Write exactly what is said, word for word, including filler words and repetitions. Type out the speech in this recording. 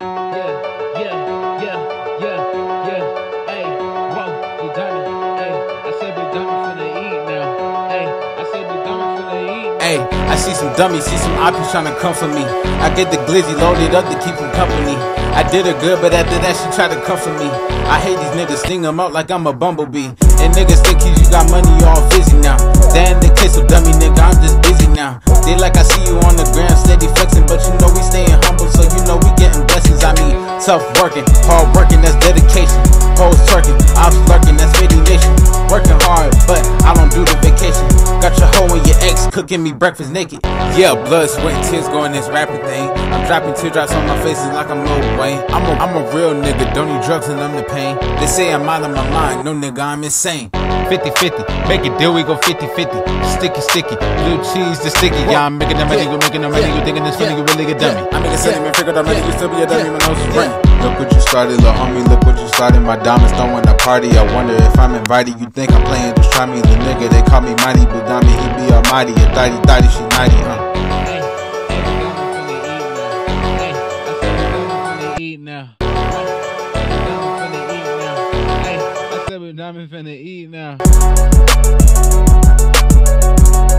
Yeah, yeah, yeah, yeah, yeah. Hey, whoa, you done it. Hey, I said we done it for the eat now. Hey, I said we done it for the eat. Hey, I see some dummies, see some oppies tryna come for me. I get the glizzy loaded up to keep them company. I did her good, but after that she tried to come for me. I hate these niggas, sting them out like I'm a bumblebee. And niggas think you got money, you all fizzy now. Damn, the case of dummy nigga, I'm just busy now. They like I see you on the ground, steady flexing, but you know we staying humble, so you know we getting blessings. I mean, tough working, hard working, that's dedication. Hoes twerking, ops lurking, that's fifty nation. Working hard, but I don't do the vacation. Got your hoe and your ex cooking me breakfast naked. Yeah, blood, sweat, and tears going this rapping thing. I'm dropping teardrops on my faces like I'm Lil Wayne. I'm a, I'm a real nigga, don't need drugs and numb the pain. They say I'm out of my mind, no nigga, I'm insane. fifty fifty, make a deal, we go fifty fifty. Sticky, sticky, blue cheese, the sticky. Yeah, I'm making the money, you making the money, you thinking it's funny, you really a dummy. I'm making cinnamon, figure the money, you still be a dummy, my nose is running. Look what you started, little homie, look what you started. My diamonds throwing a party. I wonder if I'm invited. You think I'm playing, just try me. The nigga, they call me Mighty Budami, he be almighty. A thotty thotty, she ninety, huh? Now. I said we're diamond finna eat now.